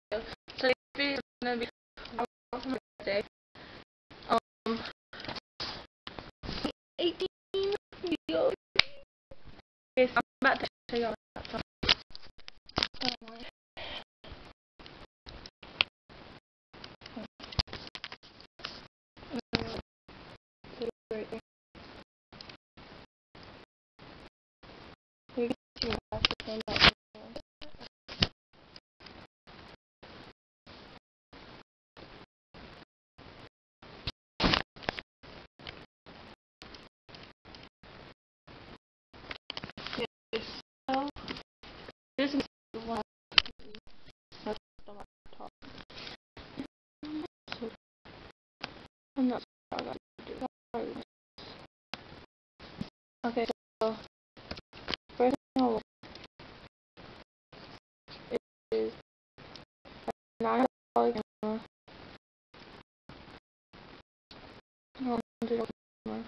So this video is gonna be off my birthday. 18 videos. Okay, so I'm about to show y'all that song. So this is the one that's on my top. So I'm not sure how to do that. Okay, so first thing I'll is a $9 camera. $100 camera.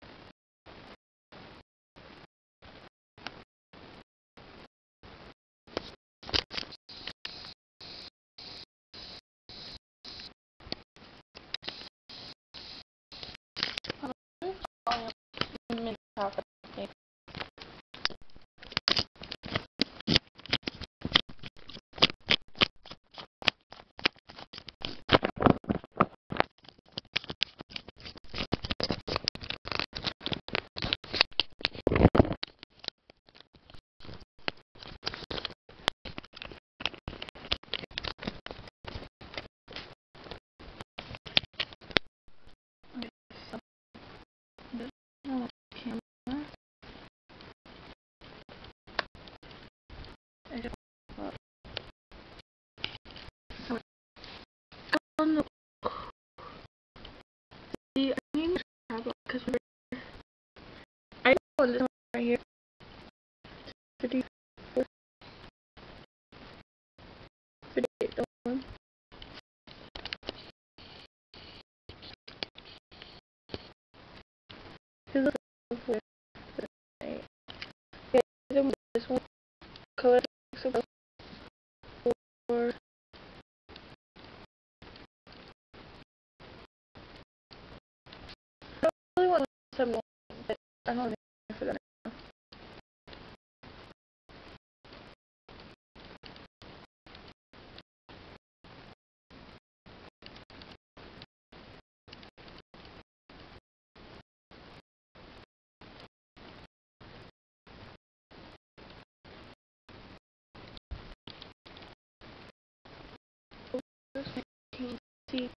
See, I need to tablet because I want this one right here. 54, 58, the one. This is 58. Okay, this one. Color for I really want some, but I don't know for that. See.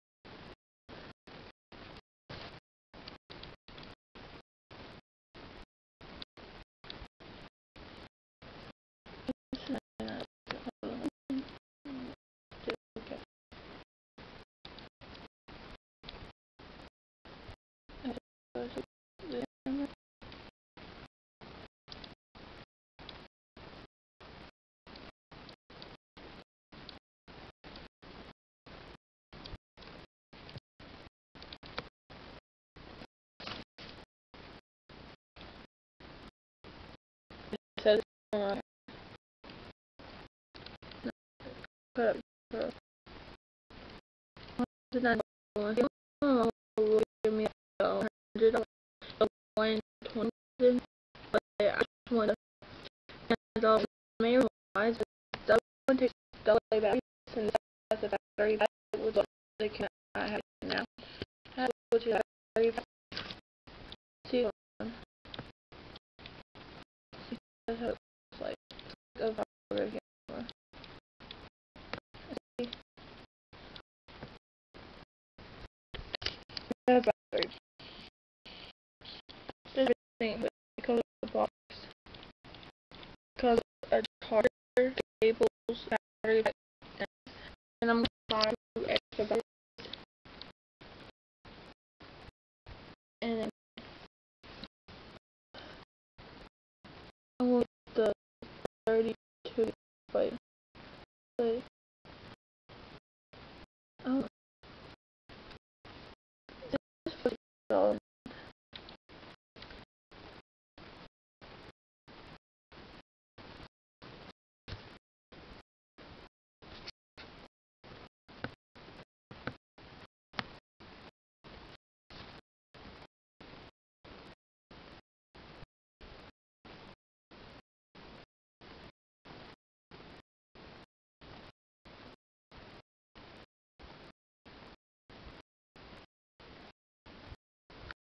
Says put up for will give me $100 $120, but I just want to may realize that one takes double batteries and that's a battery that was what they can I have now. I have to go to battery see one. That's how it looks like. Over again. Battery. This thing, but it comes with a box. Because a charger, cables, battery, and I'm buying extra batteries. And then I want the 32 but oh, this is $40.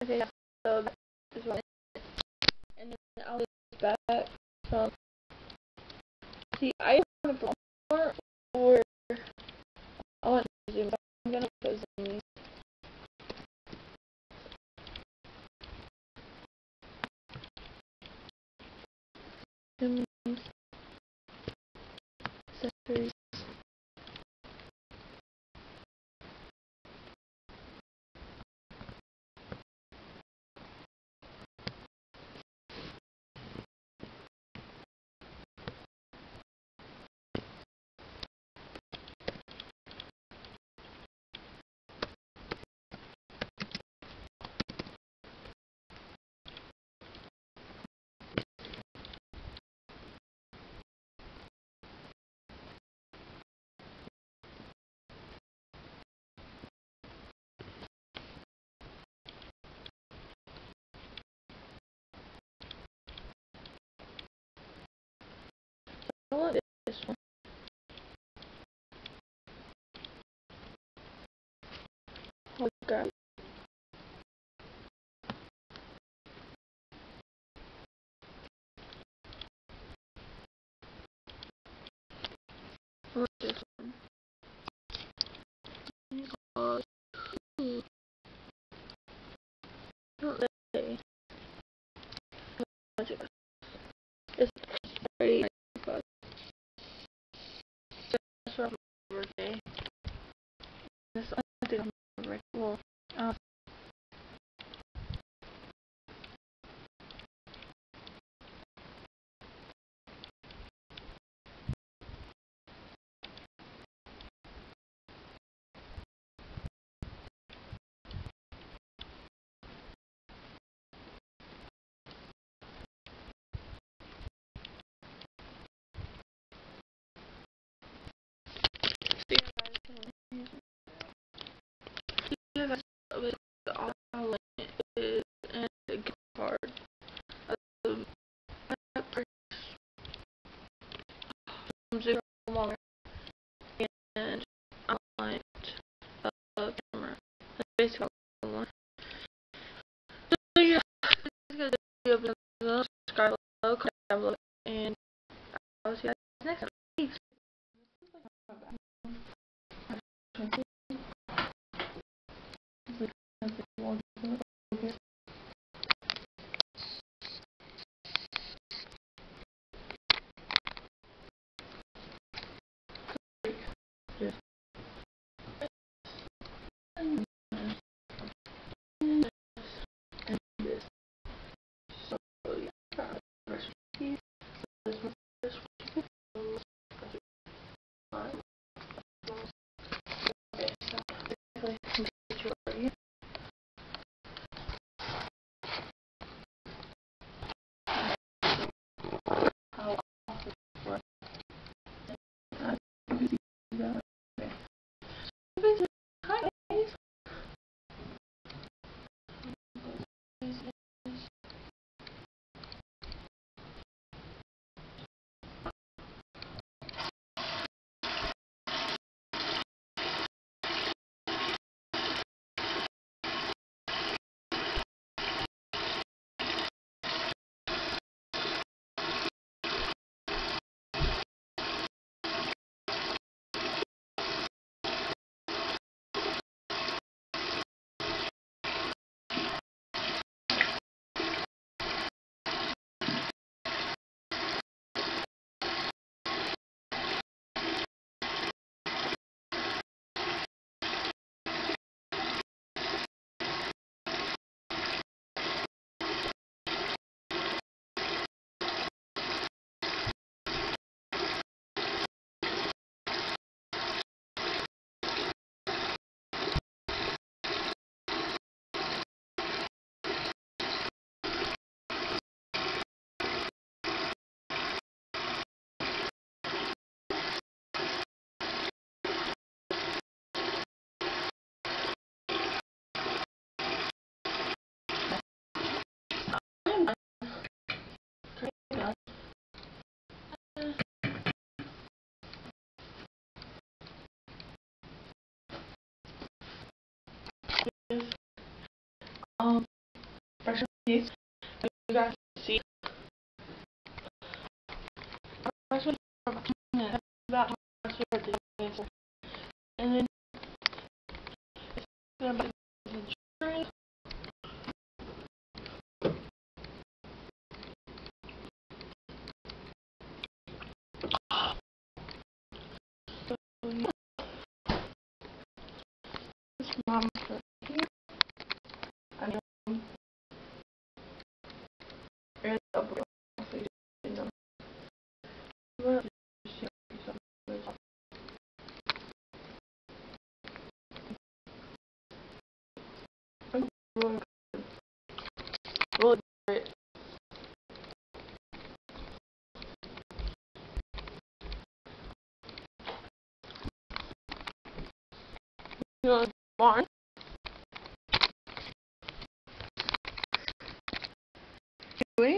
Okay, yeah, so that is what and then I'll be back from, see, I want to put more, or I want to zoom, but I'm going to put zoom. Zoom accessories. I want this one. I'll grab it. I want this one. Not really. It's pretty but that's from my birthday. This I think on my birthday. Well, with all I want is and a gift card. I purchased from Zero Longer and I want a camera. That's basically all I want. So yeah, this is gonna be a subscribe below, comment down below, and I'll see you guys next time. Peace. you guys see. I was about how much you heard the and then it's about the insurance. This mom's right here. I know. There's a broken in them. Well, really great. You know, barn. Wait.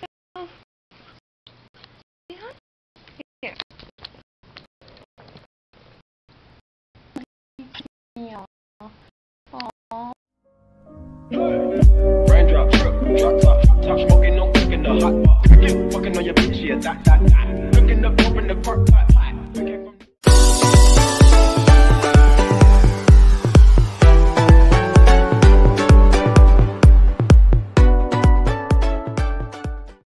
Yeah. Yeah. Aww. Raindrop, drop top, smoking, no cooking the hot pot. Fucking on your bitch, yeah, that. Cooking up, open the park pot.